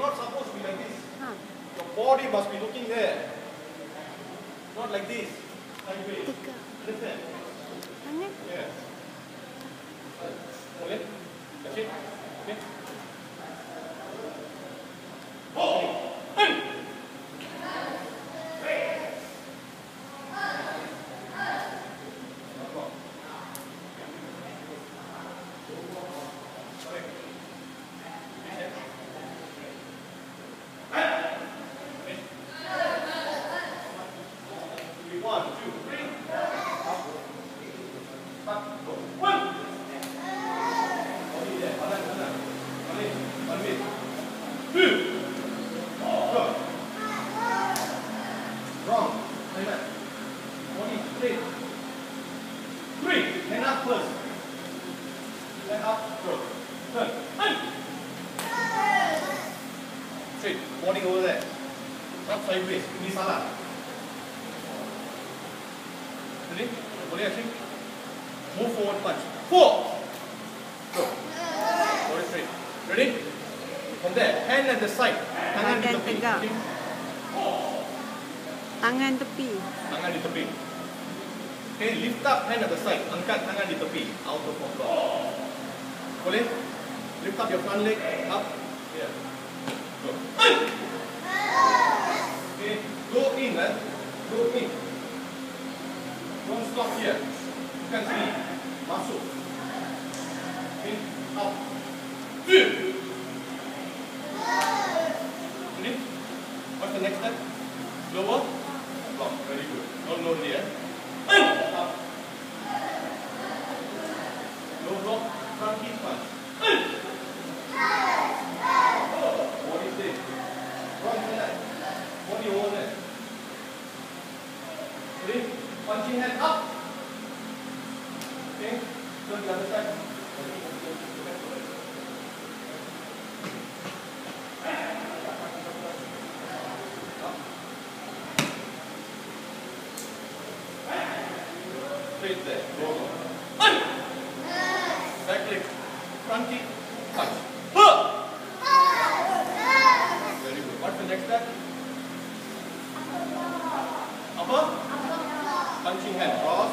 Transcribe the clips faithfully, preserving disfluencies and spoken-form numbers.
not supposed to be like this. Huh. Your body must be looking there. Not like this. Sideways. Understand? Yes. Okay. That's it. Okay. Oh! One, two, three. Up. One. Two. Go. Wrong. Like that. Body straight. Three. Hand up first. Hand up. Go. Turn. Straight. Body over there. Not sideways. Ini salah. Ready? Boleh actually? Move forward punch. Four. Go. Body straight. Ready? From there, hand at the side. Tangan di tepi. Tangan tepi. Tangan di tepi. Okay, lift up hand at the side. Angkat tangan di tepi. Out of floor. Boleh? Lift up your front leg. Up. Here. Go. Okay, go in, eh? Go in. Don't stop here. Bukan sini. Masuk. Okay, up. Two. Ready? What's the next step? Lower. Block. Very good. Don't load here. Up. Low block. Front kick punch. Body stay. Wrong hand. Body over there. Ready? Punching hand up. Okay. Turn the other side. Straight there. Go on. Back leg. Front kick. Punch. Very good. What's the next step? Upper. Punching hand. Cross.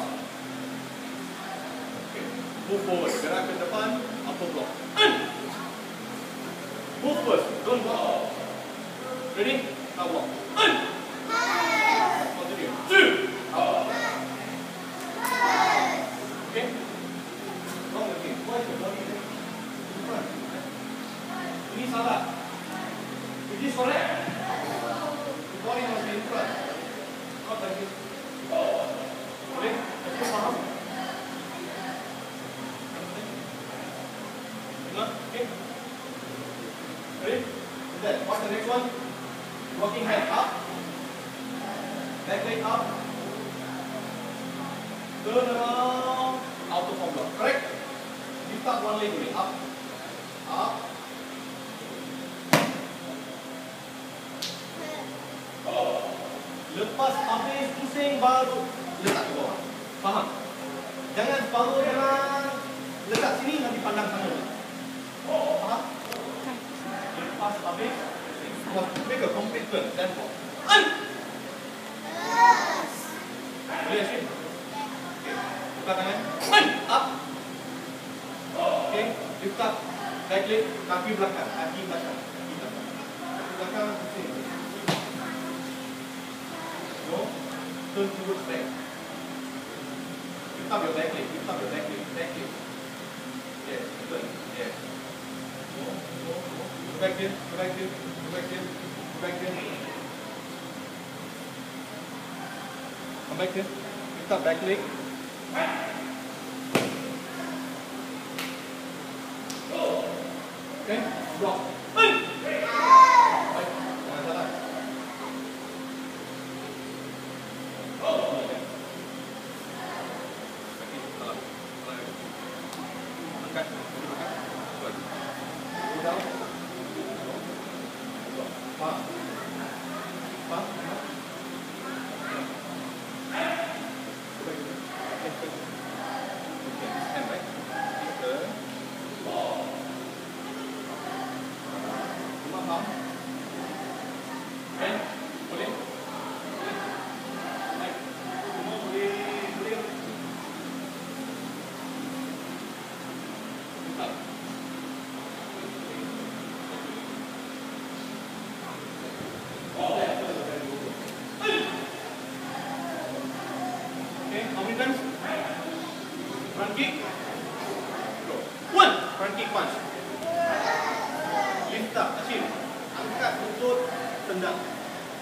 Okay. Move forward. Gerak ke depan. Upper block. Move first. Don't walk. Ready? Now walk. Continue. Two. Okay? Wrong again. Why is the body in front? Ini salah. Is this correct? The body must be in front. Not like this. Boleh? Kita faham? Okay? Ready? Then, what's the next one? Walking hand up. Back leg up. Turn around. Out of form block. Correct? Lift up one leg only. Up. Up. Lepas habis pusing baru letak ke bawah. Faham? Jangan baru jangan letak sini nanti pandang sana. Faham? Lepas habis make a complete turn. Then for boleh sini. Buka tangan. Up. Okay. Lift up. Right leg. Kaki belakang. Kaki belakang. Kaki belakang. Kaki belakang. Sini. Go. Turn towards back. Lift up your back leg. Lift up your back leg. Back leg. Yes. Turn. Yes. Go. Go. Go. Go back here. Go back here. Go back here. Go back here. Come back here. Lift up back leg. Okay, block. Baik, jangan salah. Angkat, angkat. Down. Faham? Faham? Stand back. Turn. Faham?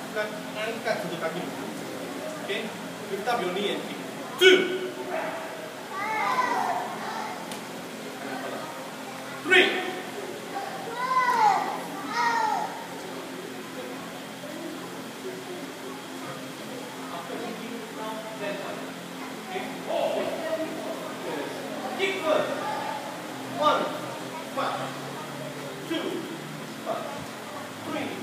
Bukan angkat satu kaki. Okay? Lift up your knee and kick. Two. Three. After kicking, now that one. Okay? Four. Kick first. One. Five. Two. Five. Three.